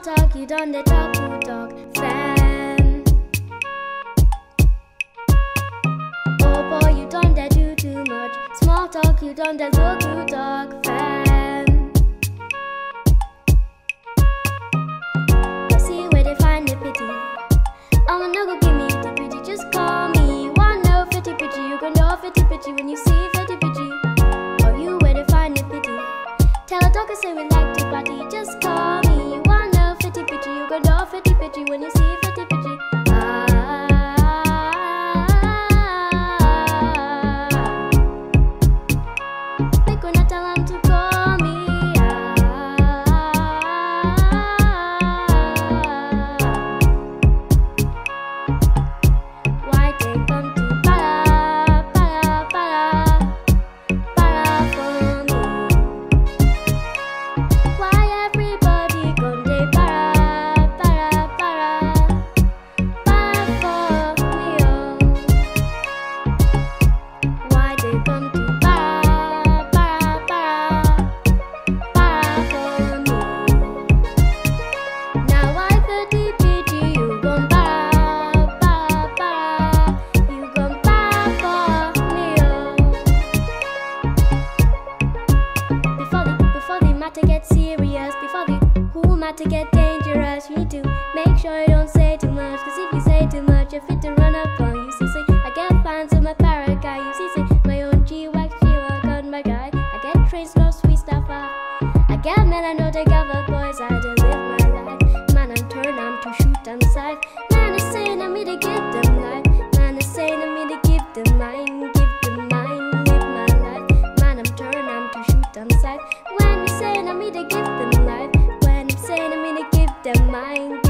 talk, you done the talk, who talk, fam. Oh boy, you done that do too much. Small talk, you done that look, who talk, fam. You see where they find the pity. I'm gonna go give me the pity, just call me. One no fitty pitchy, you gon' know fitty pitchy when you see fitty pitchy. Or you where they find the pity. Tell a dog I say we like to party, just call me. One no fitty pitchy, you gon' know fitty pitchy when you see fitty pitchy. They gonna tell them to call me. Why they come to para for me? Why everybody come they para for me? Oh, why they come to para for me? Now I feel the pity, you gon' you gon' for me. Oh, before the matter gets serious, before the whole matter get dangerous, you need to make sure you don't say too much. Cause if you say too much, you're fit to run up on you. See, say, I get fines on my para guy. You see, say, my own G-Wax, on my guy. I get trains, no sweet stuff. I get men, I know they gather boys. I just live my life. Man, I'm turned, I'm to shoot them side. Man is saying I me to give them life. Man is saying I me to give them mine. Live my life. Man, I'm turned, I'm to shoot them side. When we saying I me to give them life. When I'm saying I me to give them mine.